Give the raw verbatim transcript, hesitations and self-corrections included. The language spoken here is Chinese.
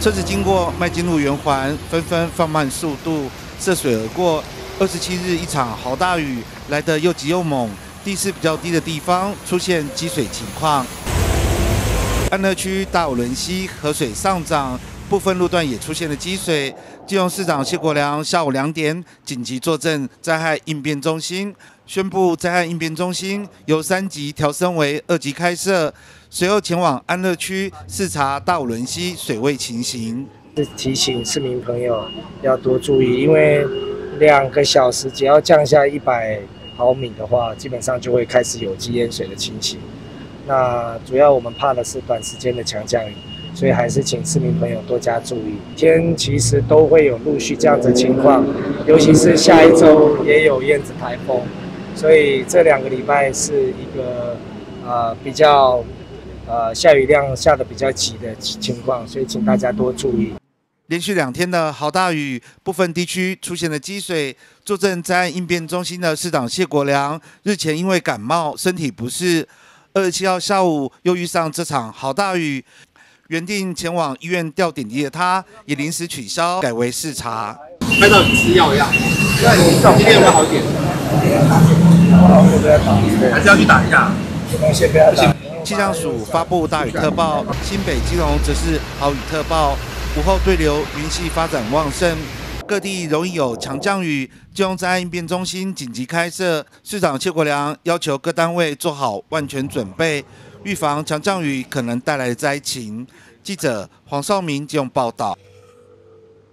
车子经过麦金路圆环，纷纷放慢速度，涉水而过。二十七日，一场豪大雨来得又急又猛，地势比较低的地方出现积水情况。安乐区大武仑溪河水上涨，部分路段也出现了积水。基隆市长谢国良下午两点紧急坐镇灾害应变中心，宣布灾害应变中心由三级调升为二级开设，随后前往安乐区视察大武仑溪水位情形。 是提醒市民朋友要多注意，因为两个小时只要降下一百毫米的话，基本上就会开始有机淹水的情形。那主要我们怕的是短时间的强降雨。所以还是请市民朋友多加注意，天其实都会有陆续这样子的情况，尤其是下一周也有燕子台风，所以这两个礼拜是一个呃比较呃下雨量下的比较急的情况，所以请大家多注意。 连续两天的豪大雨，部分地区出现了积水。坐镇灾害应变中心的市长谢国良日前因为感冒身体不适，二十七号下午又遇上这场豪大雨。原定前往医院吊点滴的他，也临时取消，改为视察。 拍到你吃药一样，今天有没有好一点？还是要去打一下？ 先不要打。 气象署发布大雨特报，新北、基隆则是豪雨特报。午后对流云系发展旺盛，各地容易有强降雨。基隆灾害应变中心紧急开设，市长谢国良要求各单位做好万全准备，预防强降雨可能带来的灾情。记者黄少明基隆报道。